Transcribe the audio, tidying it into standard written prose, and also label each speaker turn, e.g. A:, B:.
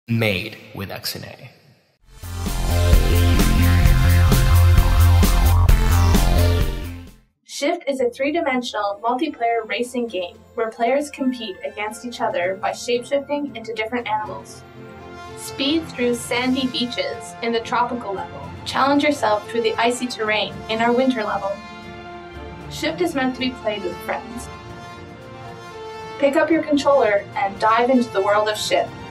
A: made with XNA.
B: Shift is a three-dimensional multiplayer racing game where players compete against each other by shapeshifting into different animals. Speed through sandy beaches in the tropical level. Challenge yourself through the icy terrain in our winter level. Shift is meant to be played with friends. Pick up your controller and dive into the world of Shift.